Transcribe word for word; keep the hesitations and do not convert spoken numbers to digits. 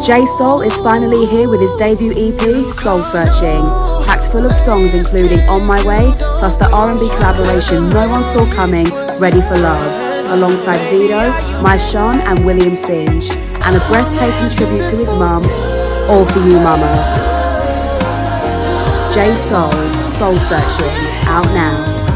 J Soul is finally here with his debut E P, Soul Searching, packed full of songs including On My Way, plus the R and B collaboration no one saw coming, Ready for Love, alongside Vito, My Sean and William Singe, and a breathtaking tribute to his mum, All For You Mama. J Soul, Soul Searching, out now.